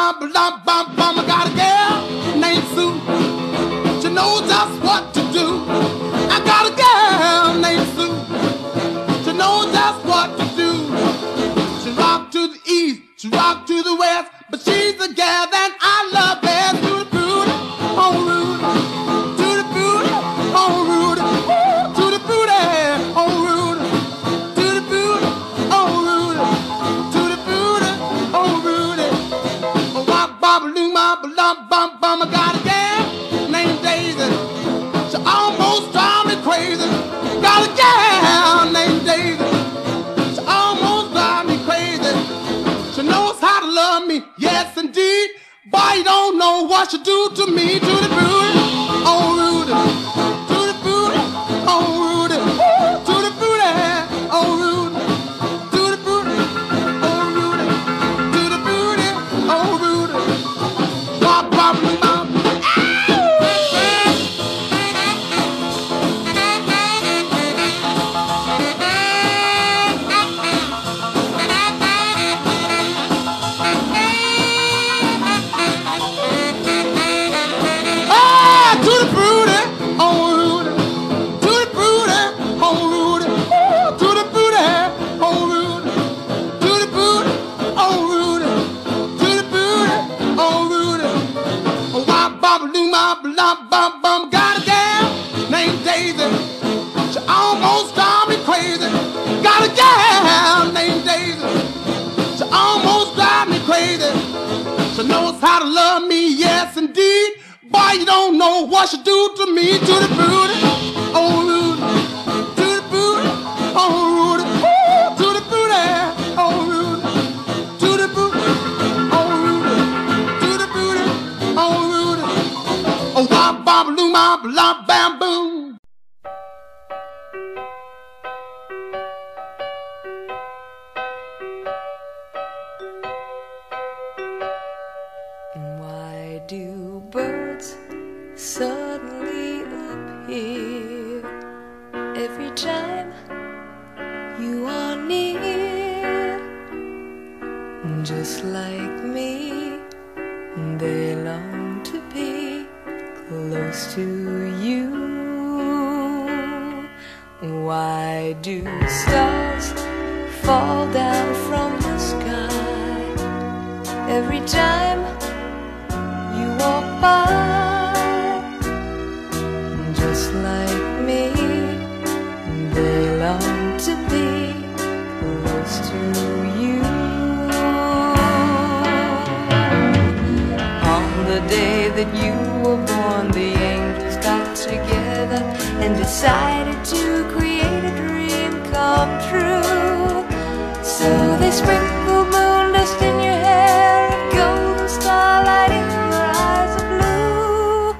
I got a girl named Sue. She knows just what to do. I got a girl named Sue. She knows just what to do. She rock to the east, she rock to the west, but she's the gal that I love best. To the booty, on Rudy. To the booty, on Rudy. To the booty, on Rudy. To the booty, on Rudy. To the booty, on Rudy. Oh, wop, bop, loom, bop, lump, bum, bum. I got a gal named Daisy. She almost drives me crazy. Got a gal named Daisy. She almost drives me crazy. She knows how to love me, yes indeed. Boy, you don't know what she do to me. To the booty, on Rudy. To the booty, on Rudy. To the booty, on Rudy. To the booty, on Rudy. To the booty, on Rudy. Wop, wop, wop. Got a gal named Daisy. She almost drives me crazy. Got a gal named Daisy. She almost drives me crazy. She knows how to love me, yes indeed. Boy, you don't know what she do to me. To the booty, oh Rudy. To the booty, oh Rudy. To the booty, oh Rudy. To the booty, oh Rudy. To the booty, oh Rudy. Oh, wop, bop, loom, bop, lop, bam, boom. Why do birds suddenly appear every time you are near? Just like me, they long to be close to you. Why do stars fall down from the sky every time you walk by? Just like me, they long to be close to you. On the day that you were born, the angels got together and decided to create a dream come true. So they sprinkled moon dust in your hair and golden starlight in your eyes of blue.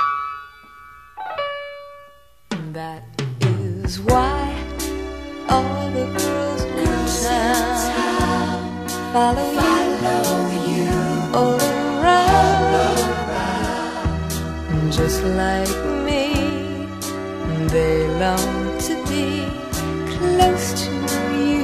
That is why all the girls in town follow you all around. Just like me, they long to be close to you.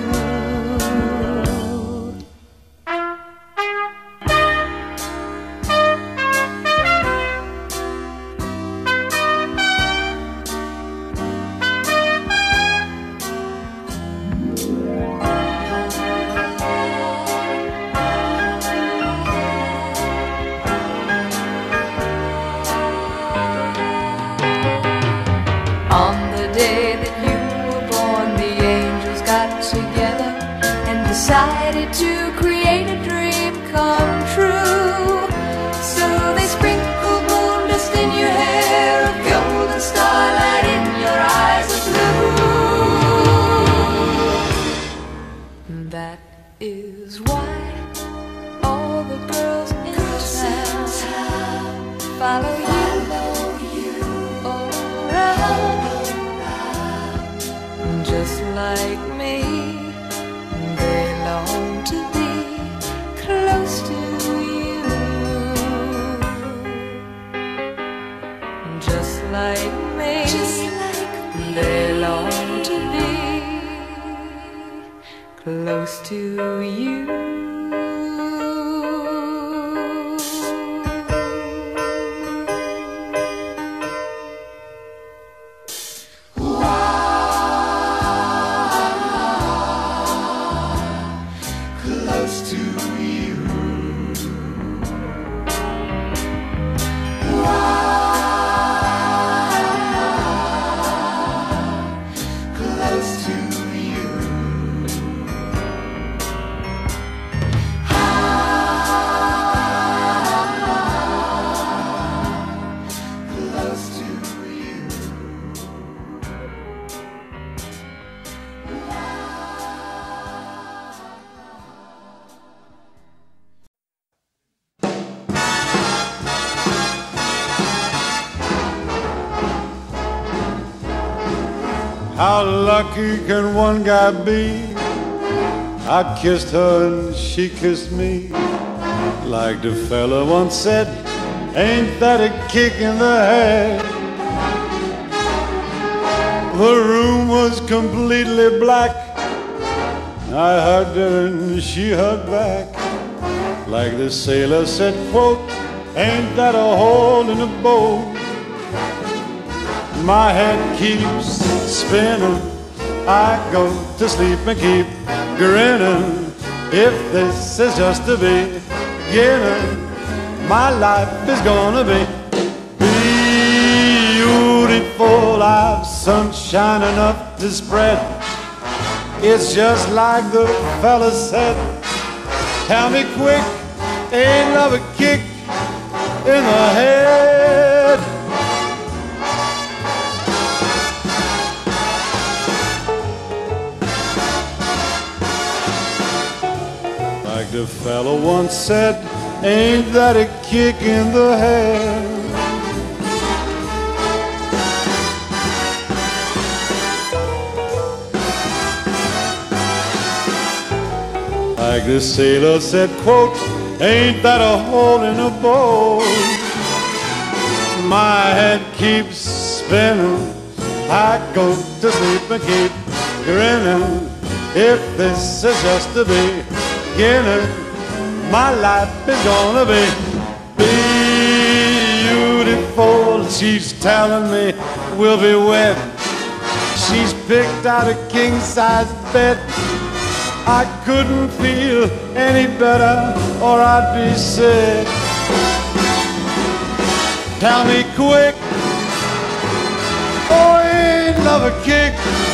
On the day that you were born, the angels got together and decided to create a dream come true. So they sprinkled moon dust in your hair, a golden starlight in your eyes of blue. That is why all the girls in town follow you all around. Just like me, they long to be close to you. Just like me, they long to be close to you. How lucky can one guy be? I kissed her and she kissed me. Like the fella once said, ain't that a kick in the head? The room was completely black. I hugged her and she hugged back. Like the sailor said, quote, ain't that a hole in the boat? My head keeps spinning. I go to sleep and keep grinning. If this is just the beginning, my life is gonna be beautiful. I've sunshine enough to spread. It's just like the fella said. Tell me quick, ain't love a kick in the head? Like the fella once said, ain't that a kick in the head? Like the sailor said, quote, ain't that a hole in a boat? My head keeps spinning. I go to sleep and keep grinning. If this is just the beginning, my life is gonna be beautiful. She's telling me we'll be wed. She's picked out a king-size bed. I couldn't feel any better or I'd be sick. Tell me quick, oh, ain't love a kick?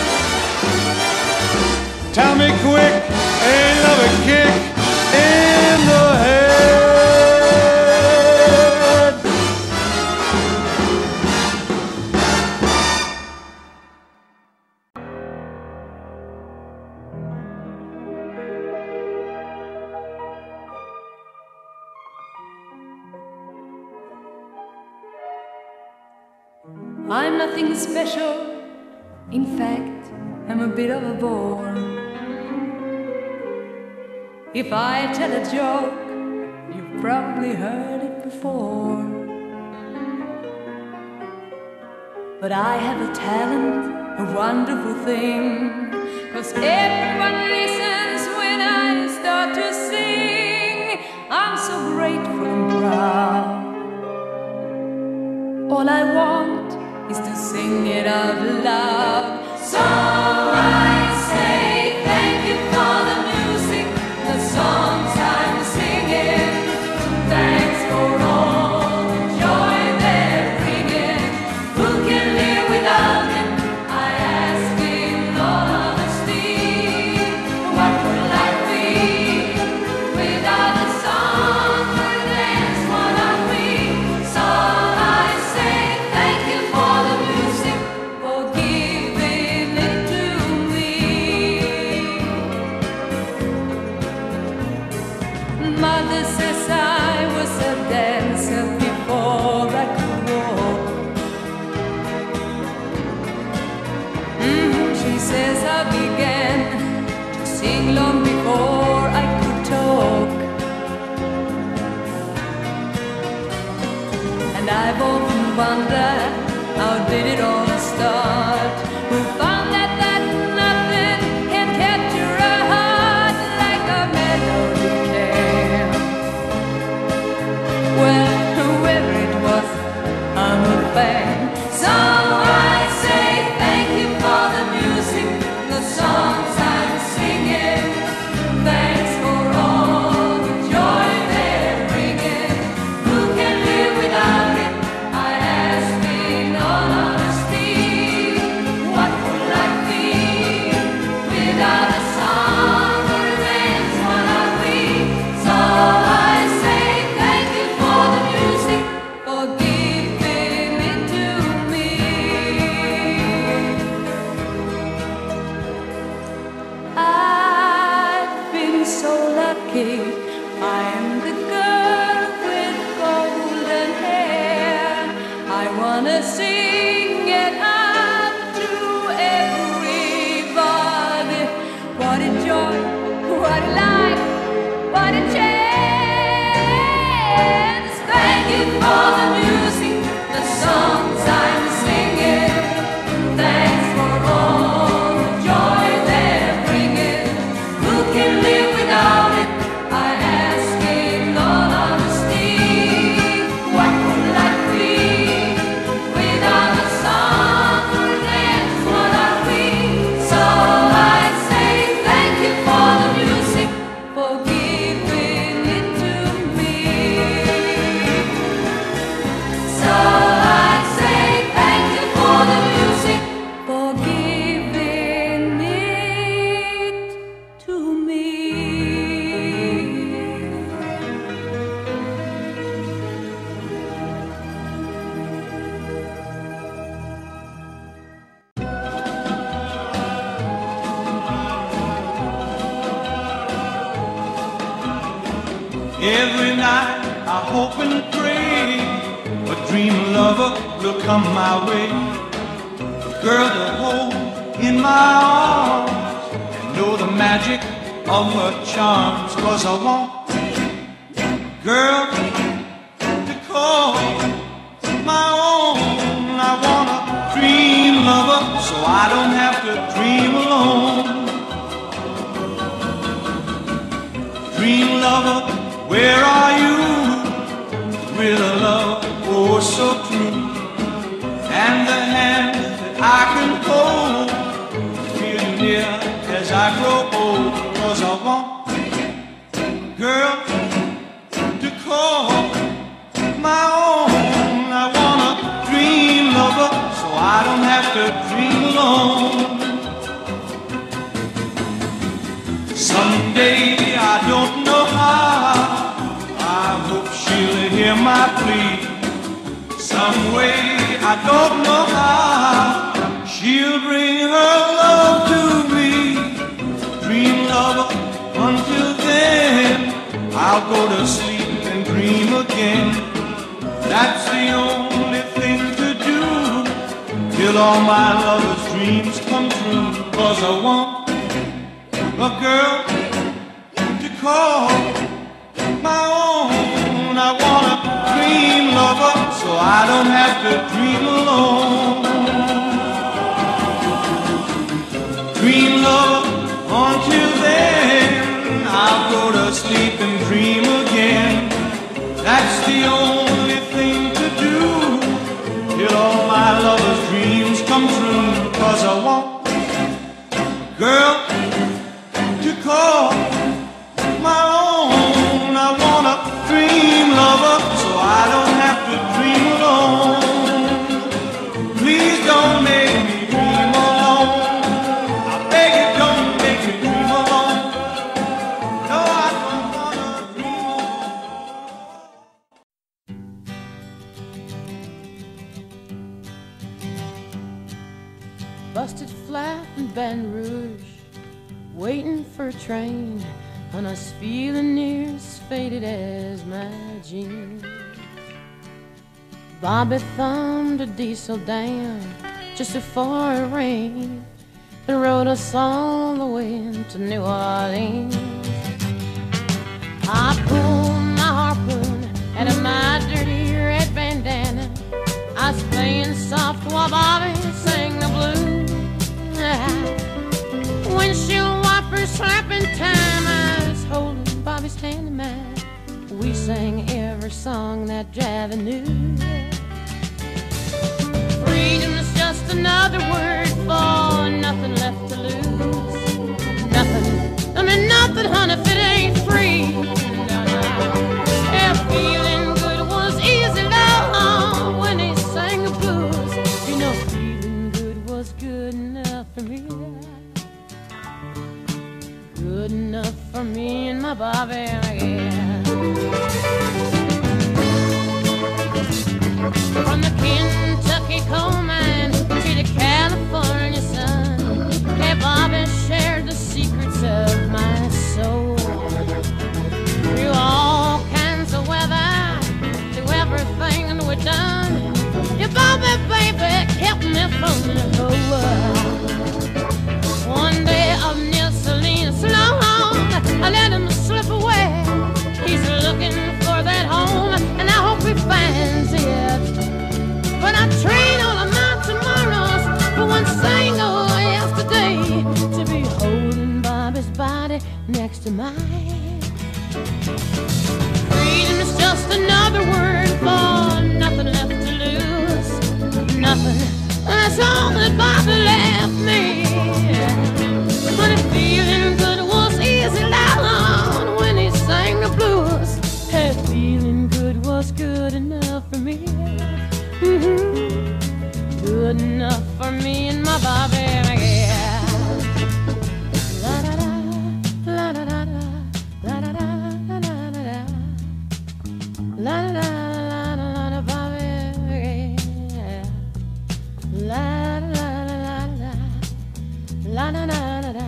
Tell me quick, ain't love a kick in the head? I'm nothing special, in fact, I'm a bit of a bore. If I tell a joke, you've probably heard it before. But I have a talent, a wonderful thing, 'cause everyone listens when I start to sing. I'm so grateful and proud. All I want is to sing it out loud. So I say thank you for the music, the songs I'm singing. Thanks for all the joy they're bringing. Who can live without it? I ask in all honesty. What would life be without a song or a dance? What are we? So I say thank you for the music, for giving it to me. Mother says I was a dancer before I could walk. She says I began to sing long before I could talk. And I've often wondered, how did it all start? Who found that nothing can capture a heart like a melody can? Well, whoever it was, I'm a fan. So I say thank you for the music, the songs I'm singing. Thanks for all the joy they're bringing. Who can live without it? I ask in all honesty. What would life be without a song or a dance? What are we? So I say thank you for the music, for giving it to me. I've been so lucky. I'm the girl with golden hair. I wanna sing it out to everyone. hope and pray a dream lover will come my way, a girl to hold in my arms and know the magic of her charms. 'Cause I want a girl to call my own. I want a dream lover so I don't have to dream alone. Dream lover, where are you? With a love oh so true, and the hand that I can hold, feel near as I grow old. 'Cause I want a girl to call my own. I want a dream lover so I don't have to dream alone. Someday, I don't know how, I hope she'll hear my plea. Some way, I don't know how, she'll bring her love to me. Dream lover, until then, I'll go to sleep and dream again. That's the only thing to do, till all my lover's dreams come true. 'Cause I want a girl to call my own. I want a dream lover so I don't have to dream alone. Dream lover, until then, I'll go to sleep and dream again. That's the only thing to do, till all my lover's dreams come true. 'Cause I want a girl to call my own. I want a dream lover so I don't have to dream alone. Please don't make me dream alone. I beg you, don't make me dream alone. No, I don't wanna dream alone. Busted flat in Baton Rouge, waiting for a train, and I was feeling near as faded as my jeans. Bobby thumbed a diesel down just before it rained and rode us all the way to New Orleans. I pulled my harpoon out of my dirty red bandana. I was playing soft while Bobby sang the blues. Windshield wipers slapping time, I was holding Bobby's hand in mine. We sang every song that Javi knew. Freedom is just another word for nothing left to lose. Nothing, I mean nothing, honey, if it ain't free. No, no. Yeah, feeling good was easy, love, when he sang the blues. You know, feeling good was good enough for me. Good enough for me and my Bobby, yeah. From the Kentucky coal mine to the California sun, hey, Bobby shared the secrets of my soul. Through all kinds of weather, through everything we've done, your Bobby, baby, kept me from the whole world. One day of near Selena Sloan, I let him slip away. He's looking for that home, and I hope he finds it. But I trade all of my tomorrows for one single yesterday, to be holding Bobby's body next to mine. Freedom is just another word for nothing left to lose. Nothing, that's all that Bobby left me. But if feeling good was easy, loud when he sang the blues, hey, feeling good was good enough for me. Good enough for me and my Bobby, yeah. La da da, la da da da, la da da, la da da da, la da da, la da Bobby, yeah. La da da la da, la da da da,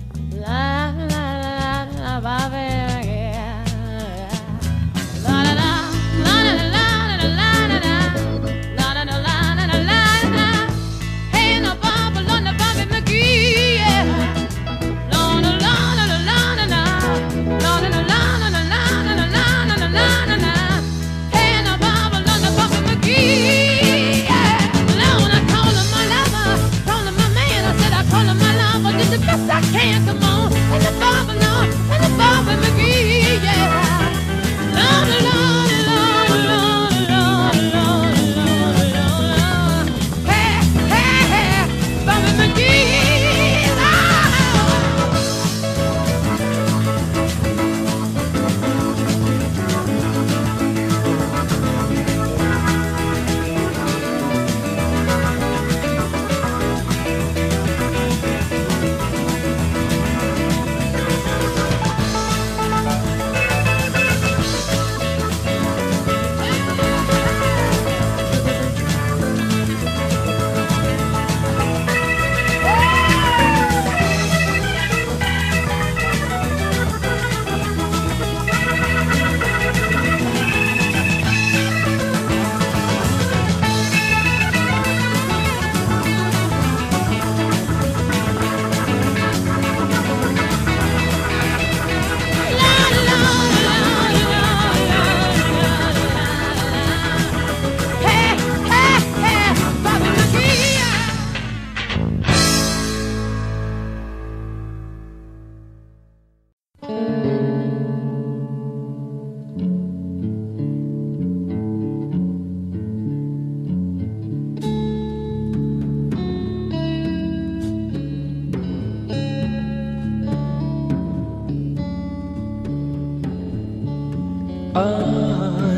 la da da la Bobby, yeah. La da da.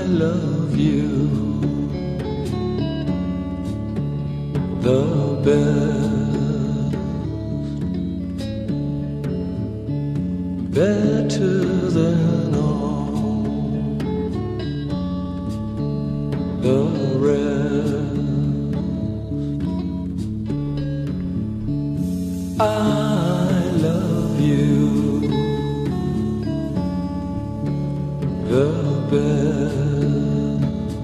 love you the best, better than all the rest. I love you the best,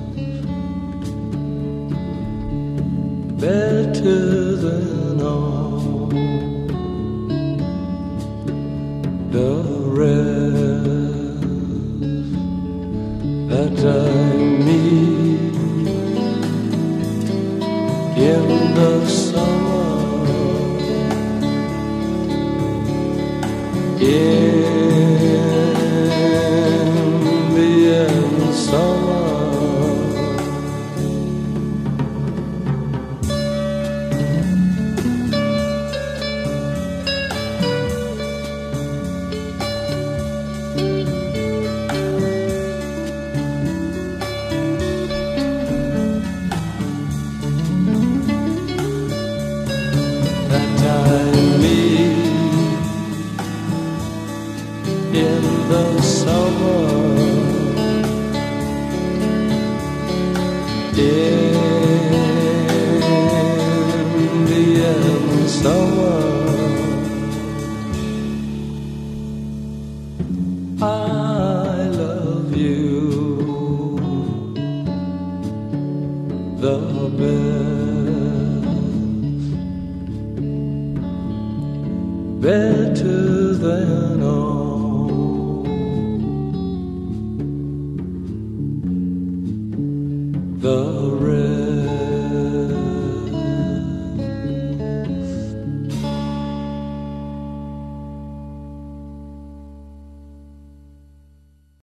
better than all the rest that I meet in the summer. In the end summer, that I meet in the summer, in the end summer, I love you the best, better than all the rest.